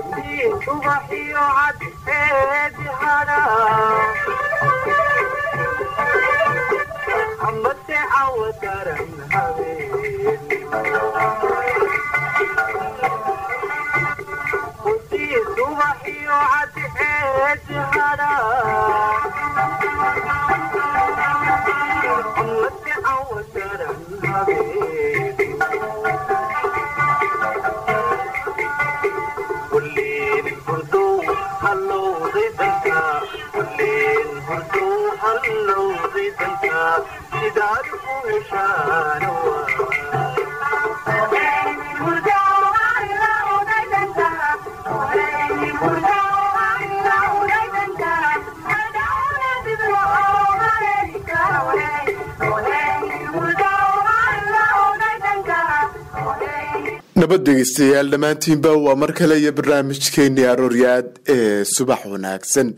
صبحي وعد هادي هلا عم تعود درن حبيبي خدي صبحي وعد هادي هلا عم تعود درن حبيبي والليل الهدوء هلو ضيدنكا والليل الهدوء هلو ضيدنكا جدار وشانوا nabad dhegeystayaal dhammaantiinba waa mar kale iyo barnaamijkeennii arooryaad ee subax wanaagsan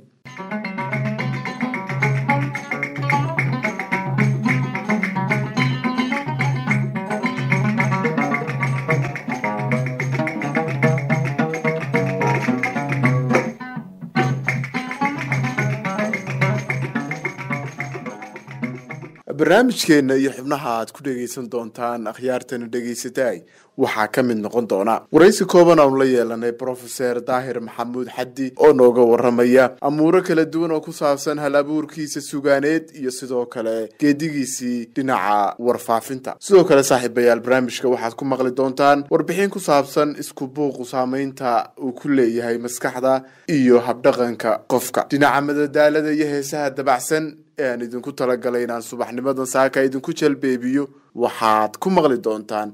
barnaamijkeena iyo xubnaha aad ku dhageysan doontaan akhyaartana dhageysatay waxaa ka mid noqon doona waraysi kooban aan la yeelanay Professor Daahir Maxamuud Xaddi oo nooga waramaya amuuro kala duwan oo ku saabsan hal abuurkiisa sugaaneed iyo sidoo kale geedigiisii dhinaca warfaafinta sidoo kale saaxiibayaal barnaamijka waxaad ku maqli doontaan warbixin ku saabsan isku buuq saameynta uu ku leeyahay maskaxda iyo habdhaqanka qofka dhinaca madadaalada iyo heesaha dabacsan aan idinku talagalay inaan subaxnimadan saaka idinku jalbeebiyo waxaad ku maqli doontaan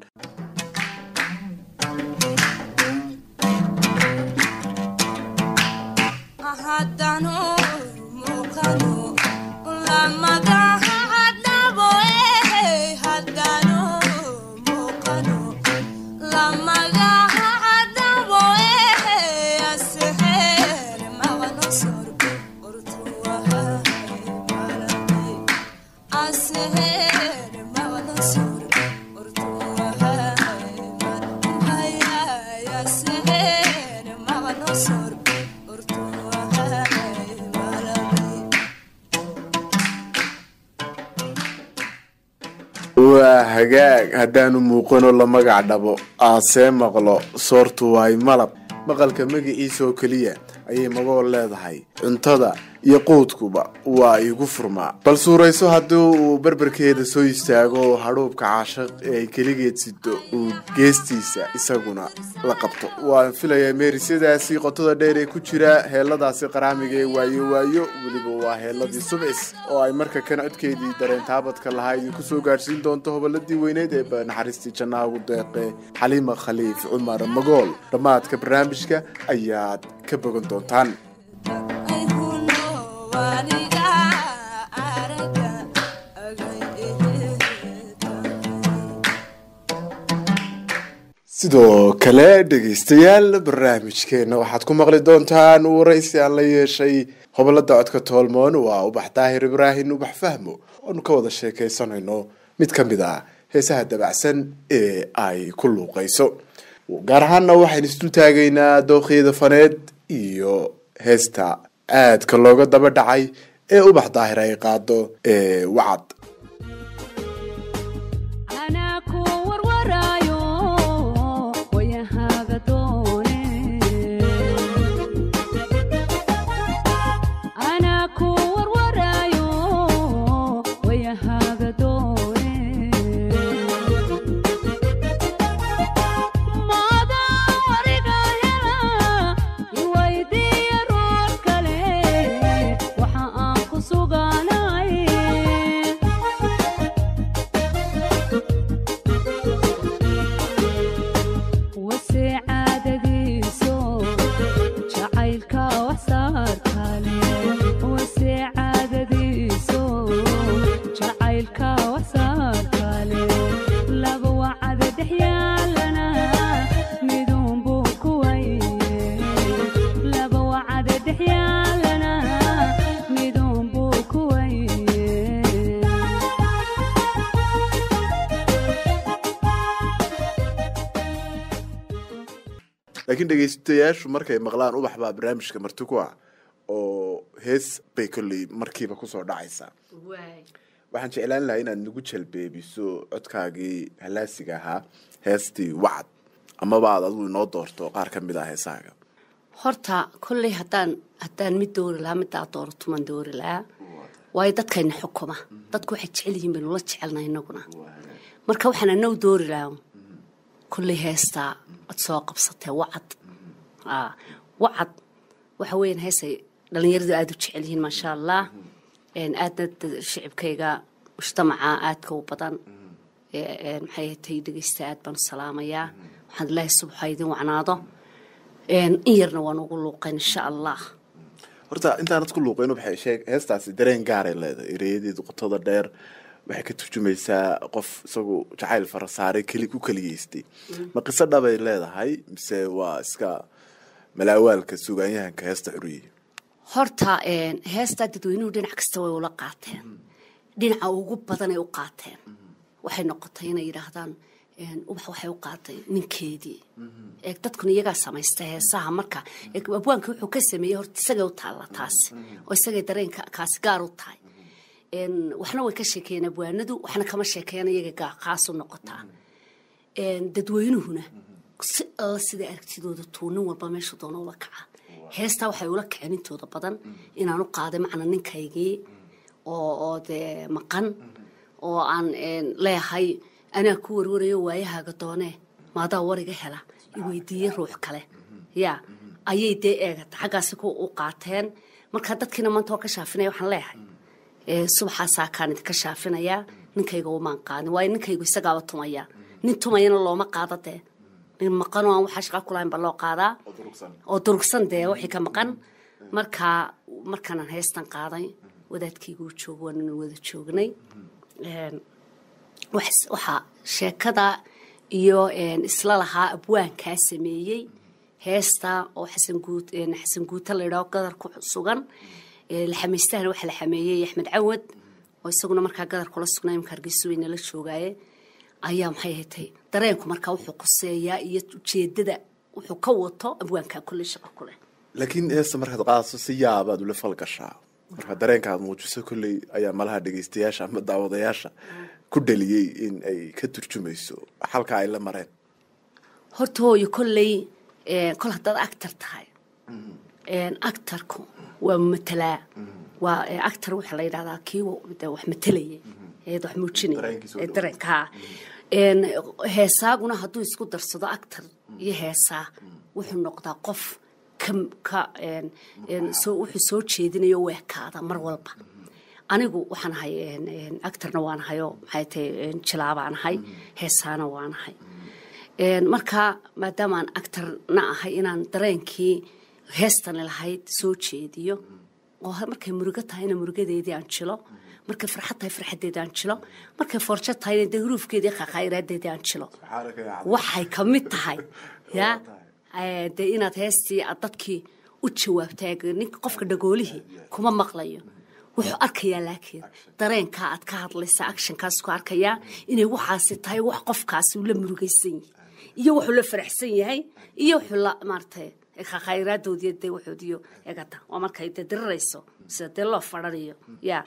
hagaag haddaanu muuqano la magac dhabo aasee maqlo soortu waay malab maqalka magaciisa oo keliya ayay magool leedahay cuntada iyo quudkuba waa igu furmaa bal suurayso haddii uu barbarkeeda soo istaago hadhuubka caashaq ee ay keligeed sido uu geestiisa isaguna la qabto waan filayaa meerisyadaasi qotada dheer ee ku jira heeladaasi qaraamiga ee waayo weliba waa heeladii subcis oo ay marka kan codkeedii dareentaabadka lahaa idinku soo gaadhsiin doonto hobolladii weyneed ee naxariistii jannaha ugu deeqe xaliima khaliif cumar magool dhammaadka barnaamijka ayaad ka bogan doontaan sidoo kale dhegeystayaal barnaamijkeena waxaad ku maqli doontaan waraysi aan la yeeshay hobolada codka toolmoon waa Ubax Daahir Ibraahin Ubax Fahmo oo ka wada sheekaysanayno mid ka mid ah heesaha dabacsan ee ay ku luuqayso gaar ahaan waxaan isku taagaynaa dooqeeda faneed iyo heesta aadka looga daba dhacay ee Ubax Daahir ay qaado ee wacad laakiin dhegeystayaashu markay maqlaan ubax baa barnaamijka marti ku ah oo hees bay kolley markiiba kusoo dhacaysaa waxaan jeclaan lahaa inaad nagu jalbeebiso codkaagii halaasiga ahaa heestii wacad amaba aad adigu inoo doorto qaar ka mid ah heesaaga horta kolley haddaan mid doori lahaa middaa dooratuman doori lahaa waayo dadkayna xukuma dadku waxay jecel yihiin baynu la jecelnay inaguna marka waxaan anagu doori lahaa kolley heestaa ad soo qabsatee wacad wacad waxa weeyaan heesay dhalinyaradu aada u jecel yihiin maasha allah aadna shicibkayga mujtamaca aadka u badan maxay tay dhegeysta aad baan u salaamayaa waxaan ilaahay subaxa idin wacnaado in yarna waan ugu luuqayn insha allah horta intaanad ku luuqayn waxay heestaasi dareen gaaray leedahay ereyadeedu qotada dheer waxay ka turjumaysaa qof isagu jacayl farasaare ku keliyeystay ma qiso dhabay leedahay mise waa iska malaawaalka suugaanyahanka heesta xuriye horta heestaa dadweynuhu dhinac kasta way ula qaateen dhinaca ugu badanay u qaateen waxay noqotay inay yidhaahdaan ubax waxay u qaatay ninkeedii dadkuna iyagaa samaysta heesaha marka abwaanka wuxuu ka sameeyey horta isagay u taalla taasi oo isagay dareenka kaasi gaar u tahay waxna way ka sheekeeyeen abwaanadu waxna kama sheekeeyaan iyaga qaas u noqotaa dadweynuhuna si alla sida aragtidooda tuunin walba meesha doona ula kaca heestaa waxay ula kaceen intooda badan inaan u qaaday macna ninkaygii oo dee maqan oo aan leeyahay anaa ku warwarayo waayahaaga doonee maadaa wariga hela iweydiiye ruux kale yaa ayay dee eegata xaggaasi u qaateen marka dadkiina maanta waa ka shaafinaya waxaan leeyahay subaxaasaa kaan idinka shaafinayaa ninkayga umaan qaadin waayo ninkaygu isagaaba tumaya nin tumayana looma qaado dee nin maqanoo aan waxaa shaqa kulahayn ba loo qaadaa oo durugsan dee wixii ka maqan markaanaan heestan qaaday wadaadkayguu joogo waananu wada joognay waxaa sheekada iyo isla lahaa abwaankaa sameeyey heesta oo xasan guuta la yidhaho gadar ku sugan laxamaystahana waxaa la xameeyey axmed cawad oo isaguna markaa gadar kula sugnaa imka hargeysa weyna la joogaaye ayaa maxay hatay dareenku markaa wuxuu quseeyaa iyo ujeedada wuxuu ka wato abwaankaa kolley shaqa ku leh laakiin heesta markaad qaadaso si yaabaad ula falgashaa marka dareenkaad muujiso kolley ayaa malaha dhegeystayaasha ama daawadayaasha ku dhaliyey in ay ka turjumayso halka ay la mareen horta hooyo kolley kol haddaad actor tahay actarku waa matalaa waa actor waxaa la yidhahdaa kii wax matalayay wax muujinaya dareenkaa heesaaguna hadduu isku darsado actor iyo heesaa wuxuu noqdaa qof wuxuu soo jeedinayo weekaada mar walba anigu waxaan ahay actorna waan ahayo maxay tahay jilaabaan ahay heesaana waan ahay marka maadaama aan actorna ahay inaan dareenkii heestani lahayd soo jeediyo oo markay murugo tahayna murugadeedii aan jilo markay farxad tahay farxadeedii aan jilo markay forjo tahayna dee huruufkeedii qaqayraadeedii aan jilo waxay ka mid tahay yaa dee inaad heestii aad dadkii u jawaabtay ninka qofka dhagoolihii kuma maqlayo wuxuu arkayaa laakiin dareenkaa aad ka hadlaysa actionkaas ku arkayaa inay waxaasi tahay wax qofkaasi uu la murugaysan yahay iyo wuxuu la faraxsan yahay iyo wuxuu la maartay khayraaddoodii dee wuxuudiyo egata waa markay dee dirirayso sida dee loo fadhanayo yaa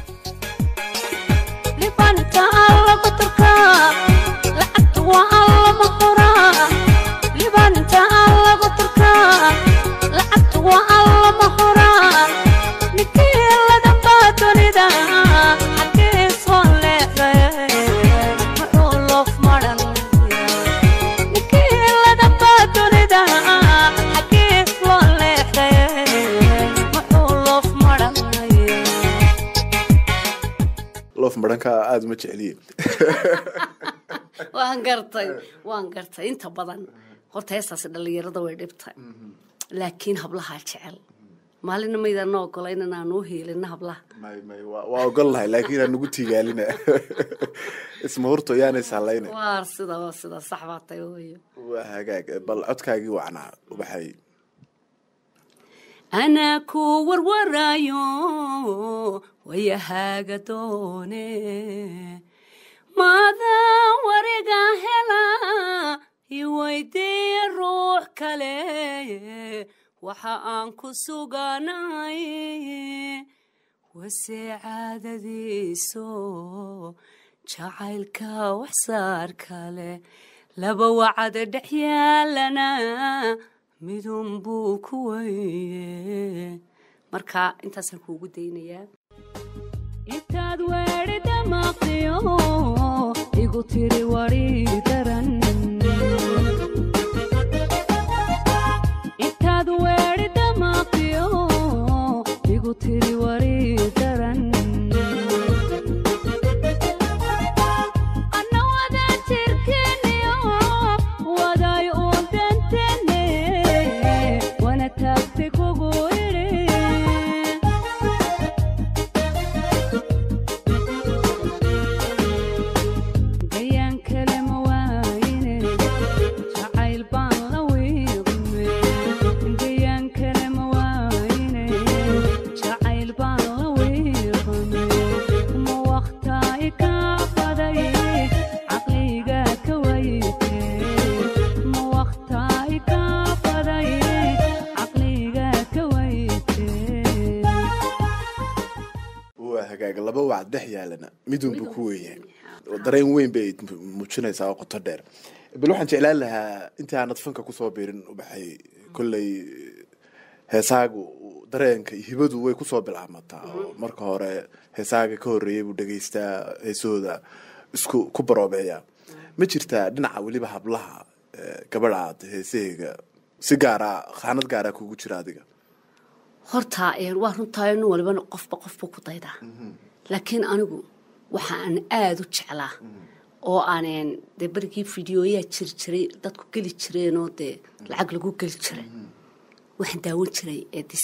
libanta alla batarka lacagta waa alla mahoraa libanta alla batarka lacagta waa alla mahoraa ninkii dunida xagee soo leexday muxuu loof maran ninkii ladamba dunida xagee soo leexday muxuu loof maran loof maranka aad uma jeceliye waan gartay inta badan horta heestaasi dhalinyarada way dhibtay laakiin hablahaa jecel maalina maydaan ogolayn inaan u heelina hablaha waa ogolnahay laakiin aan nagu tiigaalina isma horto yaanay salayna waa sida sax baa tahay hooyo waa hagaag bal codkaagii wacnaa ubaxay ana ku warwarayo wayahaaga doone maada wariga hela iweydiiye ruux kale waxa aan ku suganay wase caadadiiso jacaylka waxsaar kale laba wacada dhex yaalana midun buu ku weye marka intaasaan kuugu daynayaa intaad weedhi damaqdiyo igu tiri wari daran intaad weedhi damaqdiyo igu tiri wari daran anna wada jirkiniyo waday uun dantene wana taagtay kugu laba wacd dhex yaalana midun buu ku weeyay dareen weyn bay muujinaysaa oo qoto dheer bal waxaan jeclaan lahaa intii aanad fanka ku soo biirin u baxay kullay heesaagu dareenka hibadu way ku soo bilaabmataa marka hore heesaaga ka horeeyay buu dhageystaa heesooda isku ku baroobeeya ma jirtaa dhinaca weliba hablaha gabadhaad heesahayga si gaara khaanad gaara kugu jira adiga horta waa runtaa inuu waliba qofba ku daydaa laakiin anigu waxa aan aad u jeclaa oo aaneen dee barigii fideoyaa jirjiray dadku geli jireenoo dee lacag lagu geli jiray waxaan daawan jiray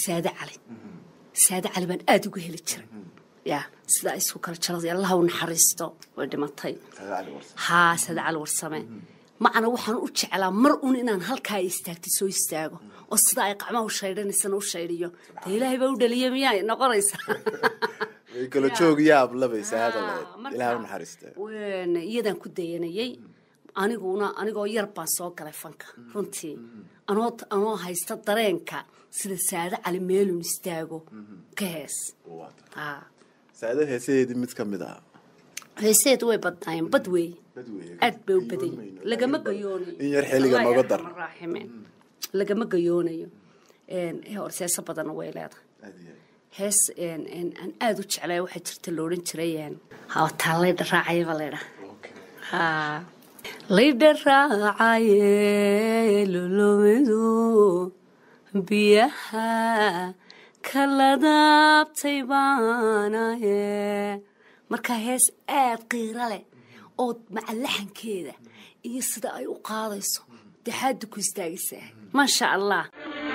saade cali baan aad ugu heli jiray yaa sidaa isku kala jaraday allaha u naxariisto way dhimatay haa saade cali warsame macana waxaan u jeclaa mar un inaan halkaa istaagtay soo istaago oo sida ay qacmaha u shaydhanaysana u shaydhiyo dee ilaahay baa u dhaliya miyaa noqonaysa way kala joog yaab labaysa hadaleed ilaahay u naxariista iyadaan ku dayanayay anigoo yar baan soo galay fanka runtii anoo haysta dareenka sida saade cali meelun istaago ka hees saade heesaheedii mid ka mid ah heeseedu way badnaayeen bad wey aad bay u baday lagama gayoonayo in yar xilliga nooga dar lagama gayoonayo horseeso badanna way leedahay hees aan aad u jeclay waxaa jirta la odhan jiray taa laydha raacayaba laydhaha laydha raacaye lulumidu biyaha kala daabtay baanaye markaa hees aad qiiro leh oo macalaxankeeda iyo sida ay u qaadayso dee xaadda ku istaagaysaa maasha allah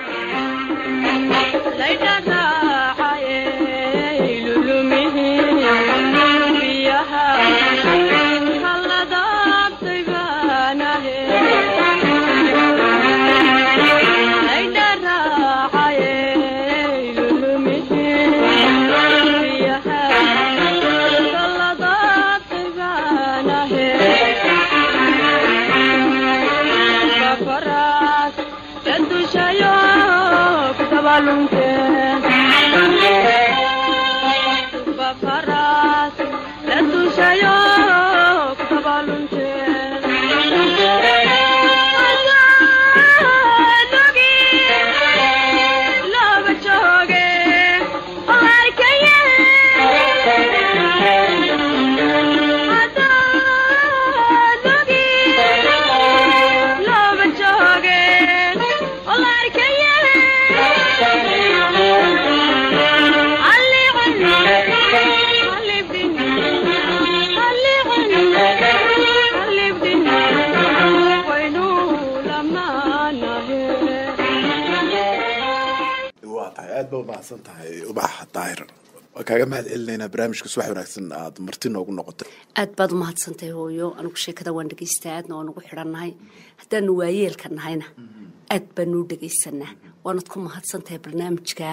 kaaga mahad celinaynaa barnaamijka subax wanaagsan aad marti noogu noqotay aad baad u mahadsantahay hooyo anigu sheekada waan dhegaystaa aadna waan ugu xidhannahay haddaanu waayeelka nahayna aad baanu u dhegaysanaa waanad ku mahadsantahay barnaamijka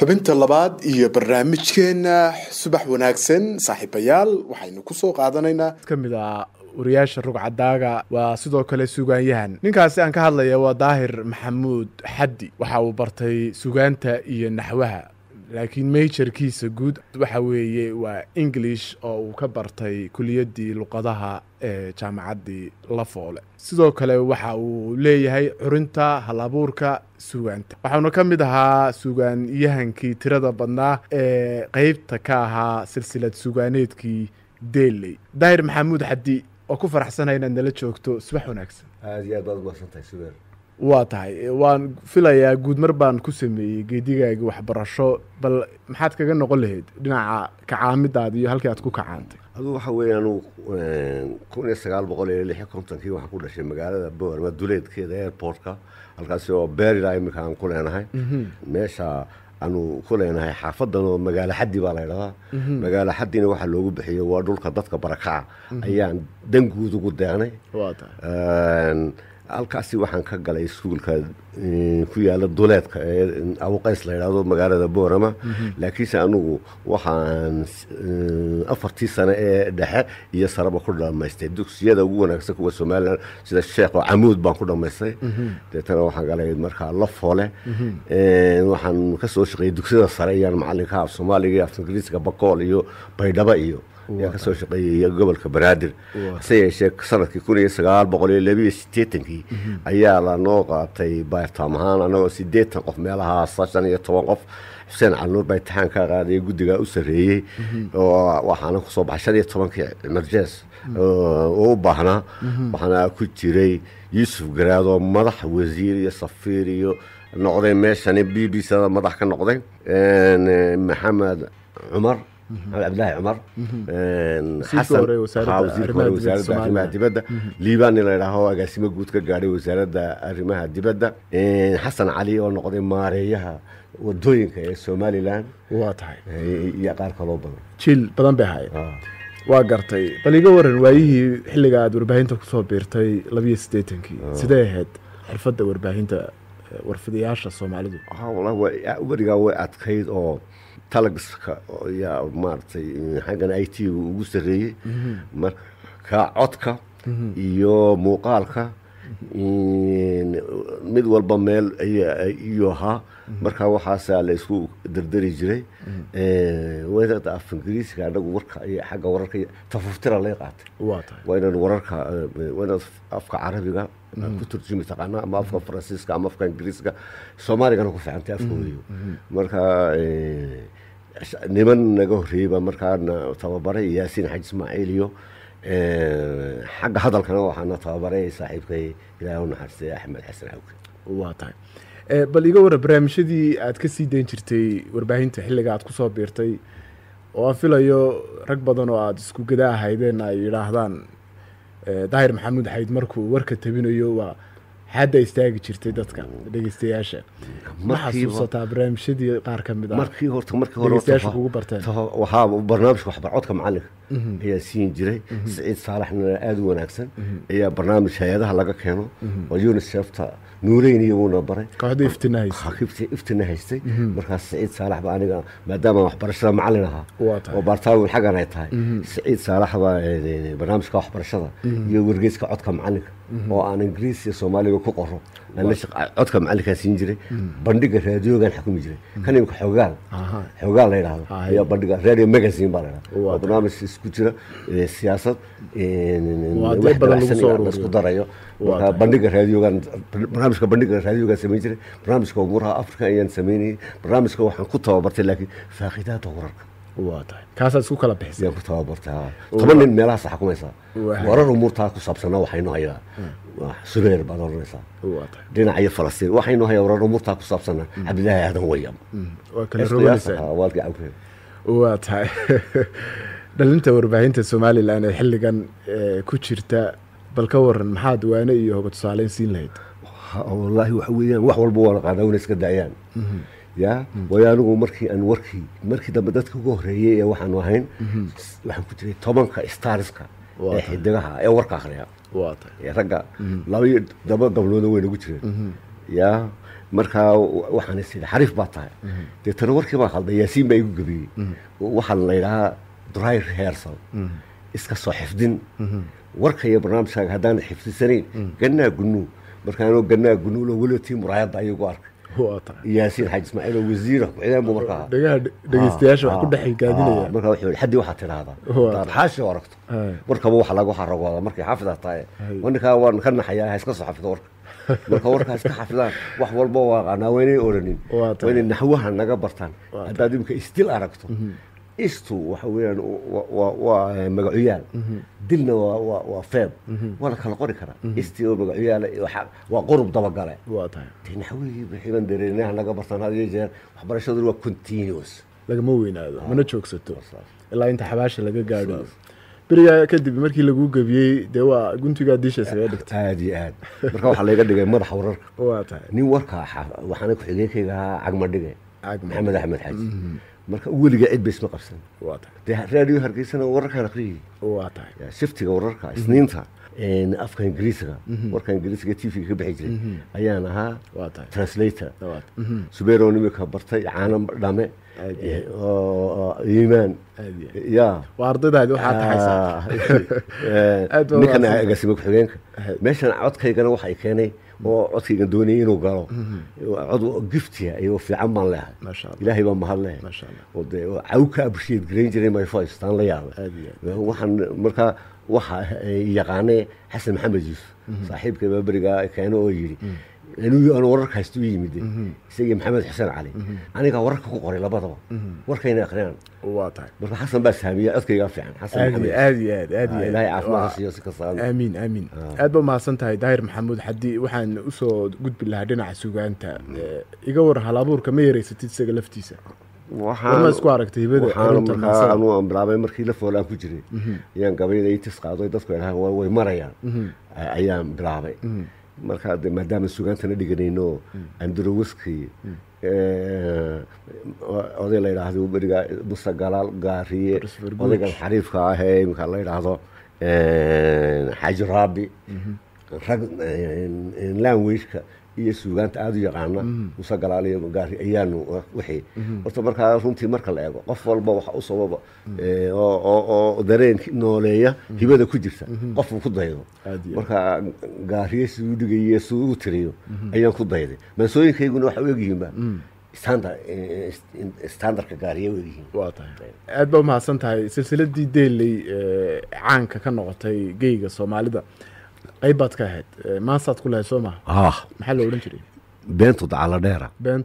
xubinta labaad iyo barnaamijkeena subax wanaagsan saaxiibayaal waxaynu ku soo qaadanaynaa kamid ah wariyaasha rugcadaaga waa sidoo kale sugaanyahan ninkaasi aan ka hadlaya waa daahir maxamuud xaddi waxa uu bartay sugaanta iyo naxwaha laakiin majorkiisa guud waxa weeye waa English oo uu ka bartay kuliyadii luqadaha ee jaamacaddii Lafoole sidoo kale waxa uu leeyahay curinta halabuurka sugaanta waxaana ka mid ahaa sugaanyahankii tirada badnaa ee qaybta ka ahaa silsilad sugaaneedkii Daily daahir maxamuud xaddi oo ku faraxsanahay inaad nala joogto subax wanaagsan aad iyo aad baad umaadsantahay subeer waa tahay waan filayaa guud mar baan ku sameeyey geedigaagii waxbarasho bal maxaad kaga noqon lahayd dhinaca kacaamidaada iyo halkii aad ku kacaantay aduu waxa weeyaan 1956 waxaan ku dhashay magaalada Boorama duleedkeeda airportka halkaas oo beerila imika aan ku leenahay meesha aanu ku leenahay xaafadan oo magaalo xaddi baa la yiraahdaa magaalo xaddina waxa loogu bixiyay waa dhulka dadka barakaca ayaan danguud ugu deeqnay waa tahay halkaasi waxaan ka galay iskuulka ku yaala duleedka ee Abuqays la yiraahdo magaalada Boorama laakiinse anigu waxaan 4 sano ee dhexe iyo saraba ku dhamaystay dugsiyada ugu wanaagsan kuwa Soomaaliland sida Sheekh Amuud baan ku dhamaystay deetana waxaan galay markaa Lafoole waxaan ka soo shaqeeyay dugsiyada sare iyo macalinka af Soomaaliga af Ingiriisiga Bakool iyo Baydhabo iyo yaa ka soo shaqeeyay gobolka Banaadir sayay sanadkii 1982 ayaa la noo qaatay baartamahan anagoo 80 qof meelaha 17 qof Xuseen Calnuur bay taxan ka qaaday gudiga u sareeyay oo waxaana ku soo baxay 15 emergency oo baahna waxaana ku jiray Yuusuf Garaado madax wasiir iyo safiir iyo noqday meeshan BBC madax ka noqday Maxamed Cumar عبد الله عمر حسن وزارة arrimaha dibadda liibaan la yiraahdo agaasimo guud ka gaaray wasaaradda arrimaha dibadda xasan cali oo noqday maareeyaha wadooyinka ee Soomaaliland waa tahay iyo qaar kale oo badan jil badan bay hayd waa gartay bal iga waran waayihii xilliga aad warbaahinta ku soo biirtay 82 sidee ahayd xirfadda warbaahinta warfidayaasha Soomaalidu wallahi wariga way adkayd oo talagska ya maartay xagan IT ugu sareeyay marka codka iyo muuqaalka mid walba meel iyo ha marka waxa la isku dardari jiray weerarta af Ingiriisiga anagu warka iyo xagga wararka tafuftira la qaatay waa wararka waa afka Carabiga ku turjumi taqaana ama afka Faransiiska ama afka Ingiriisiga Soomaaliga ku fiicantay afkooda marka niman naga horeeyba markaana tababaray Yaasiin Xaj Ismaaciil iyo xagga hadalkana waxaana tababaray saaxiibkay Ilaahay naxariistay Axmed Xasan Awke waa tahay bal iga waran barnaamijyadii aad ka sii deyn jirtay warbaahinta xilliga aad ku soo biirtay oo aan filayo rag badan oo aad isku gadaa ahaydeen ay yiraahdaan daahir maxamuud xayd markuu warka tabinayo waa hadda istaagi jirtay dadka dhageystayaasha ma xasuusataa barnaamijyadii qaar ka mid ah markii hore dhageystayaasha ugu barteen waxa barnaamijka waxbarashada macalinka ayaa siin jiray Saciid Saalaxna aad u wanaagsan ayaa barnaamij hay'adaha laga keeno oo UNICEF-ta nuureyn iyo una baray kooxda iftinahaystay markaas Saciid Saalax baa aniga maadaama waxbarashada macallin ahaa oo bartaawo xagan ay tahay Saciid Saalax baa barnaamijka waxbarashada iyo wargeyska codka macalinka oo aan Ingiriisi iyo Soomaaliga ku qoro la codka macalinka siin jiray bandhiga raadiyogan xukumi jiray kan imka xogaal la yiraahdo ayaa bandhiga radio magazine baa la yiraahdo barnaamij isku jira siyaasad isku darayo bandhiga raadiyogan barnaamijka bandhiga raadiyogan sameeyay jiray barnaamijka umuraha Afrika ayaan sameeyay barnaamijka waxaan ku tababartay laakiin faaqidaadka wararka waa tahay kaas isku kala bixisay ku tababartay 10 nin meelaha sax kumaysa warar umurta ku saabsan waxaynu hayaa subeer badanaysa waa tahay dhinaca Falastiin waxaynu hayaa warar umurta ku saabsan Cabdilaahi Aadan Wayam waa kala roganaysa waa tahay dhalinta warbaahinta Soomaaliland ee xilligan ku jirta bal ka waran maxaad waana iyo hoga tusaaleyn siin lahayd wallahi waxa weeyaan wax walba wala qaadawna iska daayaan ya wayaanigu markii dambe dadka ugu horeeyay ee waxaan ahayn waxaan ku jiray 10ka starska ee xidigaha ee warka akhriya waa tahay ragga laba gabdhood way ugu jireen ya markaa waxaan is idhi xariif baa tahay deetana warkii baa khalday yaasiin baa igu gebiyey waxaan la yidhahaa dry rehearsal iska soo xifdin warka iyo barnaamijkaaga haddaanad xifdisanayn gannaa gunuu markaanoo gannaa gunuulo weliba tii muraayadda ayagu arkay yaasiin xaaji ismaaciil oo wasiir ku-xigeen buu markaa dhegeystayaasha wax ku dhex gaadinaya markaa wuxuu yidhi xaddii waxaad tidhaahdaa hadaad xaashi oo aragto warkaba waxa lagu xaragooda markay xaafida tahay ninkaa waan ka naxayaa ha iska soo xafido warka marka warkaa iska xafidaan wax walba waa qanaa waynay oranin waa inay naxwaha naga bartaan haddaad imika isdil aragto istu waxa weeyaan waa magacuyaal dilna waa feeb waa la kala qori karaa isti oo magacuyaal waa qurub dabagale naxwihii bixiban dareerinaha naga bartaan had iyo jeer waxbarashadu waa continuous lagama weynaado mana joogsato ilaa inta xabaasha laga gaadho beriga kadib markii lagu gabiyey dee waa guntigaa diisha isaga dhigtay aad iyo aad marka waxaa laga dhigay madaxa wararka nin warkaa waxaana ku-xigeenkayga ahaa cagma dhige maxamed axmed xaaji marka weliga cid ba isma qabsan dee raadiyo hargeysana wararkaan aqriyay shiftiga wararka isniinta afka ingiriisiga warka ingiriisiga t v ka bixi jiray ayaan ahaa translator subeeroo nimika bartay caano dhame iimaan ya ardaydaadi waxaa taxaysaa ninkan agaasima ku-xigeenka meeshan codkaygana waxa ay keenay oo codkaygan doonayay inuu galo cod giftiya iyo fiican baan leehay ilaahay baa mahad leehay oo dee caw ka appreciate garayn jiray my voice taan la yaabay waxaan markaa waxa yaqaanay xasan maxamed yuusuf saaxiibkay baa berigaa keeno oo yidhi inuu wararka haysto u yimid isagii maxamed xuseen cali anigaa wararka ku qoray labadaba warkayna akhriyaan marka xasan baa saamiya codkaygaa fiican xasan maxamed aad iyo aad ilaahay caafimaad siiyo si kasta aamiin aad baa mahadsan tahay daahir maxamuud xaddi waxaan usoo gudbi lahaa dhinaca sugaanta iga war hal abuurka ma yaraysatid isaga laftiisa waxaan isku aragtay hibada waxaan bilaabay markii la foolaan ku jiray ayaan gabayda tis qaado dadku ilaha way marayaan ayaan bilaabay markaa maadaama sugaantana dhiganayno androwiski oday la yidhaahdo beriga musa galaal gaariye odaygan xariifka ah ee imika la yidhaahdo xaaji raabi rag languageka iyo suugaanta aada u yaqaana musa galaal iyo gaari ayaanu wixii horta markaa runtii marka la eego qof walba waxa u sababa oo dareen nooleeya hibada ku jirta qofku ku daydo marka gaariye siduu dhigaye siduu u tiriyo ayaan ku dayday mansooyinkayguna waxa u egyihiinba standardka gaariye u egyihiin aad baa umahadsan tahay silsiladii deeley caanka ka noqotay geyga soomaalida qayb baad ka ahayd maasaad ku lahayd soo maha maxaa la odhan jiray beentu dacala dheera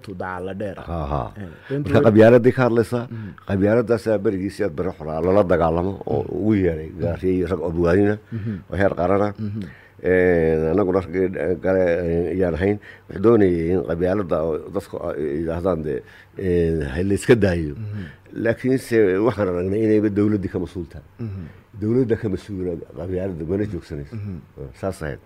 marka qabyaaladii ka hadlaysaa qabyaaladaasaa berigiisi aad bari xoraa lala dagaalamo oo ugu yeeray gaariyey rag abwaanina oo heer qarana anaguna raggii gale ayaan ahayn waxay doonayay in qabyaalada dadku yidhaahdaan dee layska daayo laakiinse waxaan aragnay inayba dowladdii ka mas-uul tahay dowladda ka mas-uula qabyaalada mana joogsanayso saas ahayd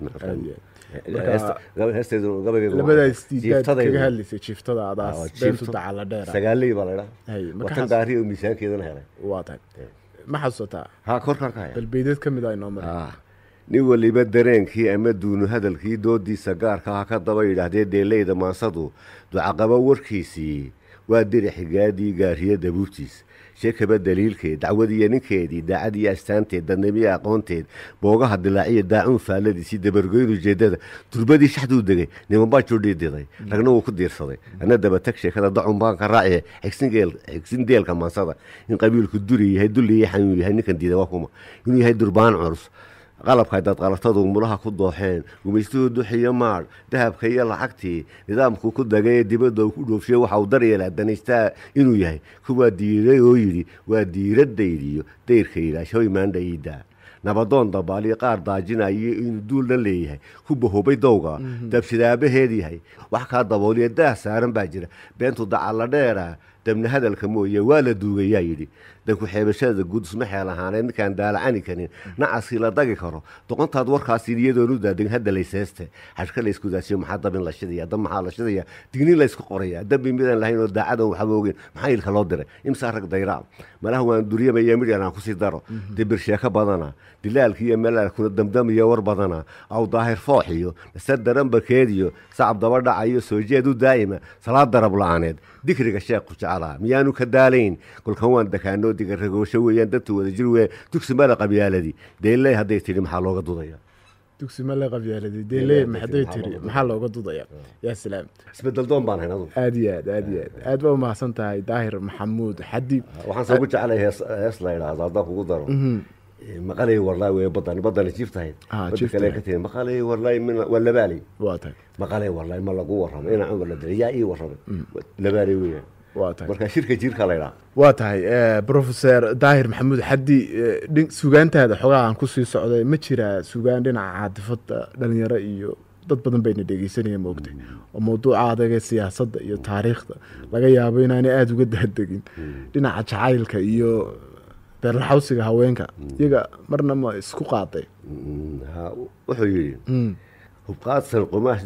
kaga hadlaysay jiiftada adaas beentu dacala dheera sagaaley baa laydhaha watan gaari oo miisaankeedana helay waa tahay ma xasuusataa korkaan ka haya balbeedeed ka mid ah inoo mara nin waliba dareenkii ama duunu hadalkii doodiisa gaarka ah ka daba yidhaahdee deeleyda maansadu ducaqaba warkiisii waa diri xigaadii gaariye dabuurtiis sheekaba daliilkeed dacwadiiyo ninkeedii daacadiiyo astaanteed dadnimiyo aqoonteed boogaha dilaaciyo daacuun faalladiisii dabargoyn ujeedada durbadii shaxduu degay nimanbaa joodhiididay ragna wuu ku diirsaday ana dabatag sheekada dacun baan ka raaciye xigsin deelka maansada in qabiilku duri yahay dulliya xanuun yahay ninkan diida waa kuma inuu yahay durbaan culus qalabka dadqalatadu mulaha ku dooxeen gumaystuhu duxiyo maadh dahabka iyo lacagtii nidaamku ku dagay ee dibadda uu ku dhoofshiye waxa uu daryeelaa danaystaa inuu yahay kuwaa diiray oo yidhi waa diiradaydiyo dayrka ilaashoy maandhayidaa nabadoon dabaaliyo qaar daajinayo inuu duulna leeyahay ku bahoobay dowga dabshidaabaheed yahay wax kaa dabooliya daah saaran baa jira beentu dacala dheera dabna hadalka mooye waa la duugayaa yidhi danku xeebashada gudus ma xeel ahaaneed ninkaan daalacani karin nacasii la dagi karo doqontaad warkaasi iyadoon u daadegin hadda layseeste xashka laysku daasiyo maxaa dabin la shidaya dab maxaa la shidaya digniin laysku qoraya dambi midaan lahayn oo daacadan waxba ogeyn maxaa ilka loo diray imsaa rag dayraa malaha waan duriyamaya midhan aan kusii daro dibir sheeko badana dilaalki iyo melaalkuna damdam iyo war badana aw daahir foox iyo nasar daran bakeed iyo sacab daba dhacayo soo jeed u daa'ima salaad darab la-aaneed dikriga sheekhu jeclaa miyaanu ka daalayn kolkan waan dakaanoo diga ragoosho weeyaan dadtu wada jir weeyaan dugsi mala qabyaaladii deelley hadday tidhi maxaa looga dudaya dugsi mala qabyaaladii deelley hadday tidhi maxaa looga dudaya yaa salaam isbedel doon baan hayn adugu aad iyo aad baa umahadsan tahay daahir maxamuud xaddi waxaan soo ku jeclay hees la yidhaahdo haddaan kugu daro maqalay warlaay way badana jiif tahay badda kale ka tihin maqalay warlaay waa labaalay waa tahay maqalay warlaay ma lagu warramo inaan cumar la diriyaa ii warramay labaalay weeyaan waa tahay marka shirka jiirka la yidhaha waa tahay professor daahir maxamuud xaddi sugaantaada xogaa aan kusii socday ma jiraa sugaan dhinaca caadifada dhalinyaro iyo dad badan bayna dhegeysanaya moogtay oo mawduuca adaga siyaasadda iyo taariikhda laga yaabo inaanay aada uga daadegin dhinaca jacaylka iyo beerlaxawsiga haweenka iyaga marna ma isku qaaday wuxuu yidhi hubqaadsan qumaash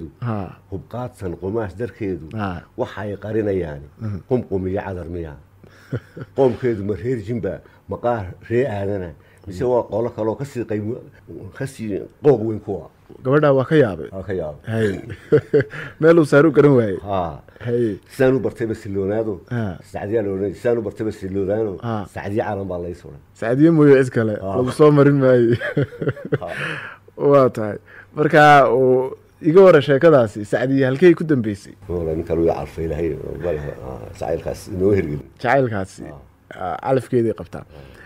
darkeedu waxay qarinayaan qumqum iyo cadar miyaa qoomkeedu ma reer jimba maqaar ree aadana mise waa qolo kaloo kasii qooq weyn kuwa gabadhaa waa ka yaabay meeluu saaru garan waayey sidaan u bartay basiloonaado sacdiyaa laodhan sidaan u bartay basiloonaano sacdiye calan baa lay suray sacdiye mooye cid kale lagu soo marin maaye waa tahay markaa iga wara sheekadaasi sacdiye halkey ku dambeysay ninkan uu carfay ilahay jacaylkaas inoo hergelin jacaylkaasi calafkeeday qabtaan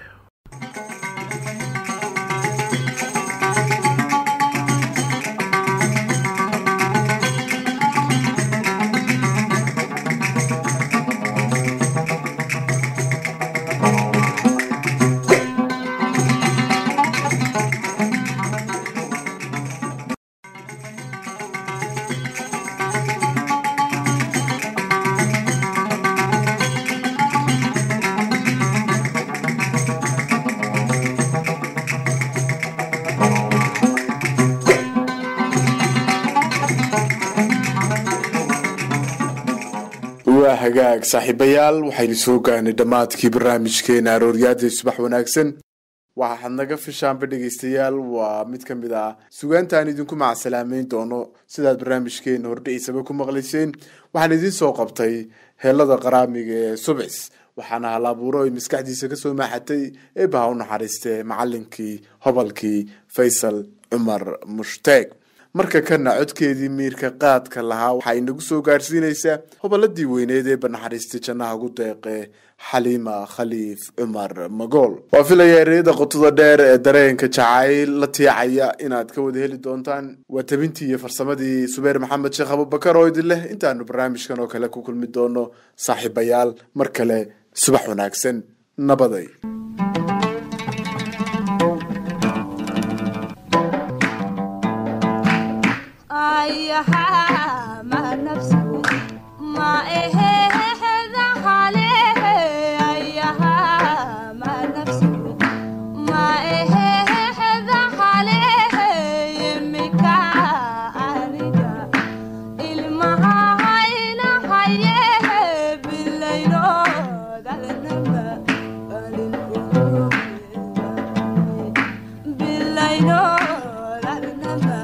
hagaag saaxiibayaal waxaynu soo gaanay dhammaadkii barnaamijkeena arooryaada subax wanaagsan waxaad naga fishaanba dhegeystayaal waa mid ka mid ah sugaantaan idinku macasalaameyn doono sidaad barnaamijkeena hordhaciisaba ku maqlayseen waxaan idiin soo qabtay heelada qaraamiga ee subcis waxaana hal abuuro ay maskaxdiisa kasoo maaxatay eebaha u naxariistee macalinkii hobalkii faysal cumar mushtaag marka kana codkeedii miirka qaadka lahaa waxay nagu soo gaarsiinaysaa hobaladii weyneed ee banaxariistay jannaha ugu deeqee xaliima khaliif cumar magool waa filaya ereyada qotada dheer ee dareenka jacayl la tiicaya inaad ka wada heli doontaan waa tabintii iyo farsamadii subeer maxamed sheekh abubakar oo idin leh intaanu barnaamijkan oo kale ku kulmi doono saaxiibayaal mar kale subax wanaagsan nabaday ما نفسه ما هذا عليه أيها ما نفسه ما هذا عليه مكانك المهاين حيه بالليل دلنا بالليل دلنا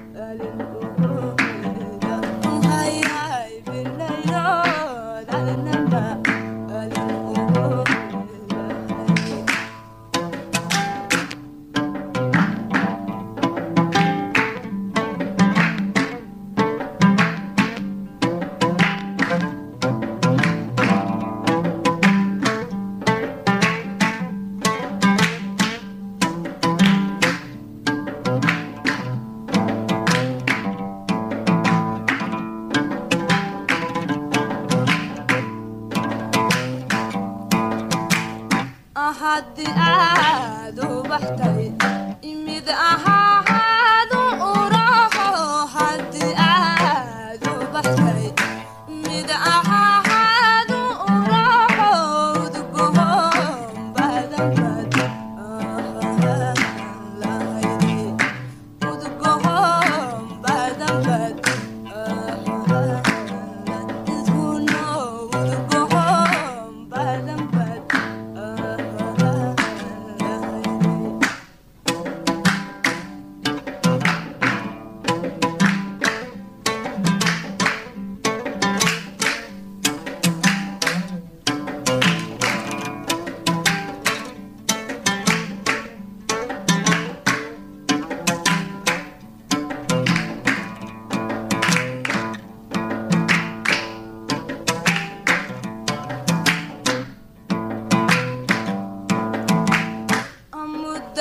هدي أدو بحتي إمد أهادو أروحو هدي أدو بحتي إمد أهادو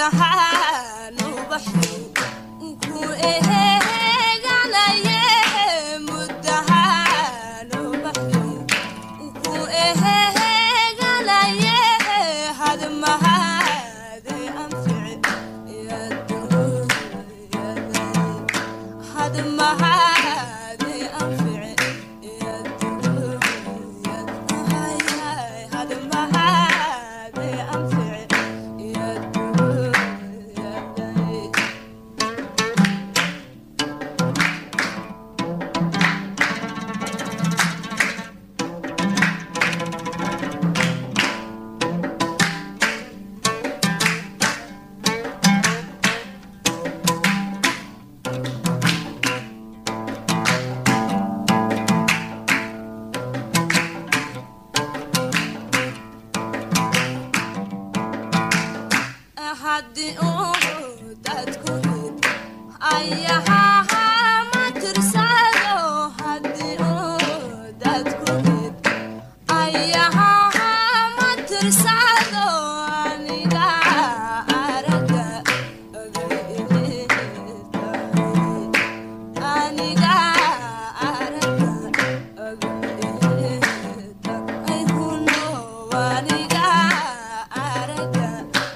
مدهان وبحلو ku eheeganaye muddahaan ubaxyo ku eheeganaye hadmahade anfici hadmahade anfici hadmahade anfici haddii uu dadku ayaha ma tirsado haddii uu dadku ayaha ma tirsado aniga araga aniga araga ay huno aniga araga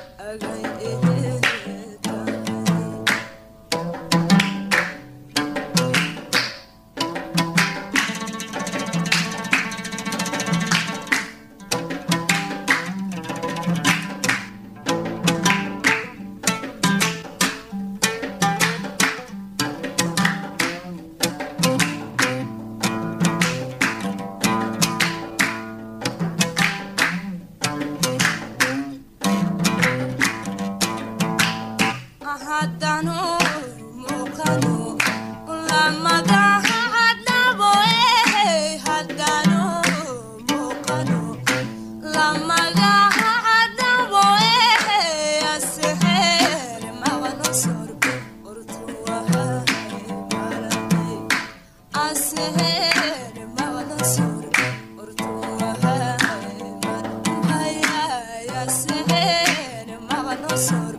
haddanu muuqano lamaga hadhabo haddanu muuqano lamaga hadhabo aseher mawano sorbo ortuwaha malade aseher mawano sorbo ortuwaha malade aseher mawano sorbo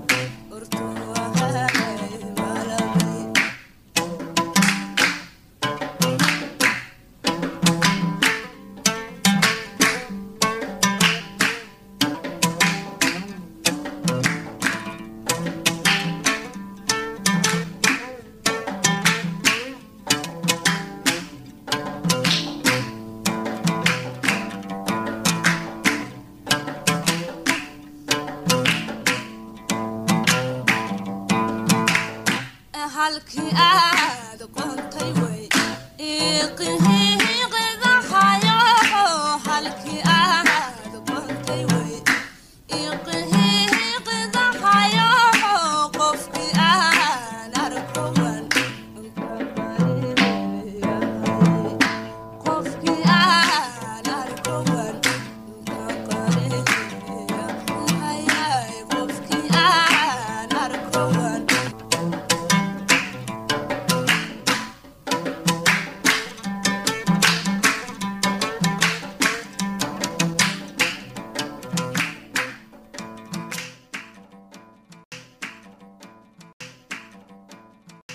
halkii aad qontay way iiqi